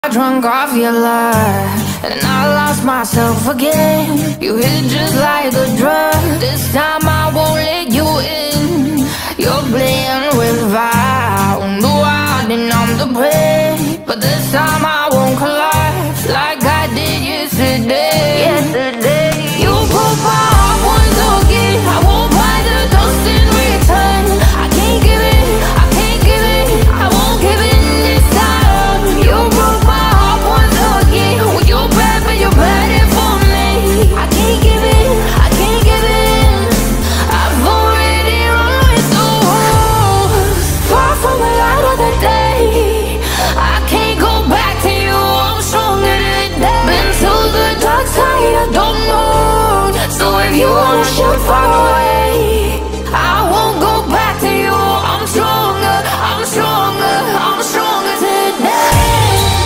Drunk off your love, and I lost myself again. You hit just like a drug. This time I won't let you in. You're playing with fire. On the wild and I'm the prey, but this time I won't collapse like I did yesterday. You broke my heart once again. I won't buy the dust in return. I can't give it, I can't give it, I won't give it this time. You broke my heart once again. Well, you're bad, but you're bad it for me. I can't give it, I can't give it. I've already run with the wolves. Far from the light of the day, I can't go back to you. I'm stronger today. Been to the dark side, I don't know. So if you wanna shoot far away, I won't go back to you. I'm stronger, I'm stronger, I'm stronger today.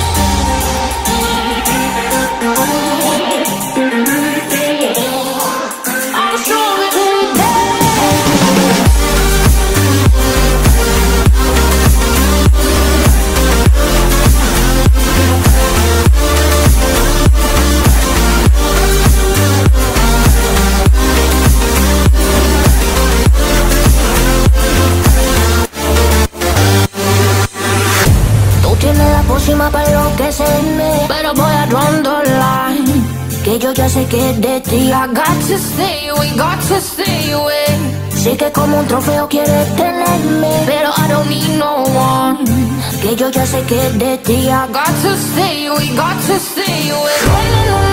I'm stronger today. Tú tienes la pócima para enloquecerme, pero voy a draw the line, que yo ya sé que es de ti. I got to stay away, got to stay away. Sé que como un trofeo quieres tenerme, pero I don't need no one, que yo ya sé que es de ti. I got to stay away, got to stay away.